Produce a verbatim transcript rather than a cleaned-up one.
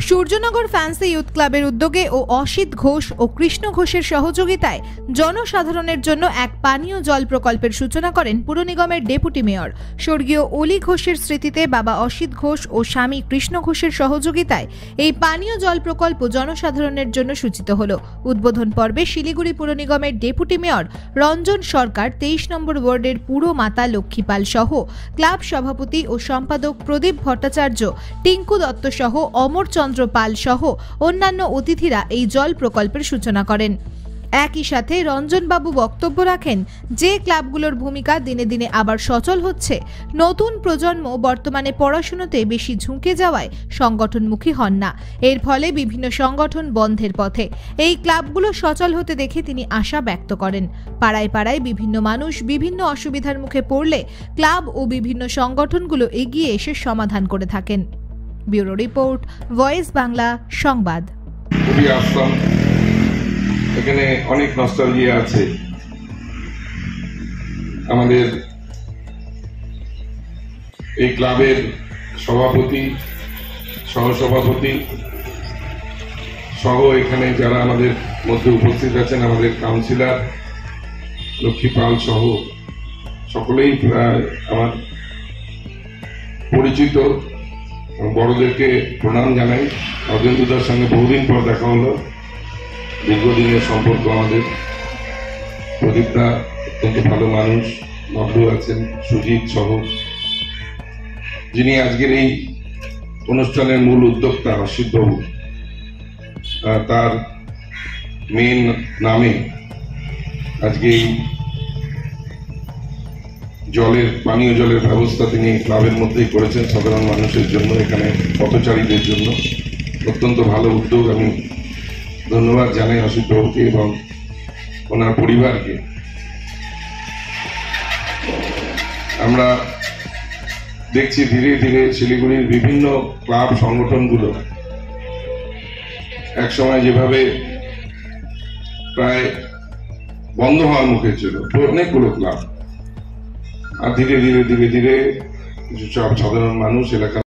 Suryanagar fancy youth ক্লাবের উদ্যোগে ও অসিত ঘোষ ও কৃষ্ণ ঘোষের সহযোগিতায় জনসাধারণের জন্য এক পানীয় জল প্রকল্পের সূচনা করেন পুর নিগমের ডেপুটি মেয়র। স্বর্গীয় অলি ঘোষের স্মৃতিতে বাবা অসিত ঘোষ ও স্বামী কৃষ্ণ ঘোষের সহযোগিতায় এই পানীয় জল প্রকল্প জনসাধারণের জন্য সূচিত হল। উদ্বোধন পর্বে শিলিগুড়ি পুর নিগমের ডেপুটি মেয়র রঞ্জন সরকার, তেইশ নম্বর ওয়ার্ডের পুর মাতা লক্ষ্মীপাল সহ ক্লাব সভাপতি ও সম্পাদক প্রদীপ ভট্টাচার্য, টিঙ্কু দত্ত সহ অমর চন্দ্র পাল সহ অন্যান্য অতিথিরা এই জল প্রকল্পের সূচনা করেন। একই সাথে রঞ্জনবাবু বক্তব্য রাখেন যে ক্লাবগুলোর ভূমিকা দিনে দিনে আবার সচল হচ্ছে। নতুন প্রজন্ম বর্তমানে পড়াশোনাতে বেশি ঝুঁকে যাওয়ায় সংগঠনমুখী হন না, এর ফলে বিভিন্ন সংগঠন বন্ধের পথে। এই ক্লাবগুলো সচল হতে দেখে তিনি আশা ব্যক্ত করেন। পাড়ায় পাড়ায় বিভিন্ন মানুষ বিভিন্ন অসুবিধার মুখে পড়লে ক্লাব ও বিভিন্ন সংগঠনগুলো এগিয়ে এসে সমাধান করে থাকেন। ব্যুরো রিপোর্ট, ভয়েস বাংলা সংবাদ। খুবই আসলাম, এখানে অনেক নস্টালজিয়া আছে। আমাদের এই ক্লাবের সভাপতি, সহসভাপতি সহ এখানে যারা আমাদের মধ্যে উপস্থিত আছেন, আমাদের কাউন্সিলর লক্ষ্মীপাল সহ সকলেই আমার পরিচিত। বড়দেরকে প্রণাম জানাই। অজেন্দ্রদার সঙ্গে বহুদিন পর দেখা হলো, দীর্ঘদিনের সম্পর্ক আমাদের। প্রদীপদা অত্যন্ত ভালো মানুষ, নবলু আছেন, সুজিত সহ, যিনি আজকের এই অনুষ্ঠানের মূল উদ্যোক্তা অসিত বাবু, তার মেন নামে আজকে এই জলের পানীয় জলের ব্যবস্থা তিনি ক্লাবের মধ্যেই করেছেন সাধারণ মানুষের জন্য, এখানে পথচারীদের জন্য। অত্যন্ত ভালো উদ্যোগ। আমি ধন্যবাদ জানাই অসিত বাবুকে এবং ওনার পরিবারকে। আমরা দেখছি ধীরে ধীরে শিলিগুড়ির বিভিন্ন ক্লাব সংগঠনগুলো একসময় যেভাবে প্রায় বন্ধ হওয়ার মুখে ছিল অনেকগুলো ক্লাব, আর ধীরে ধীরে ধীরে ধীরে সব সাধারণ মানুষ, এলাকা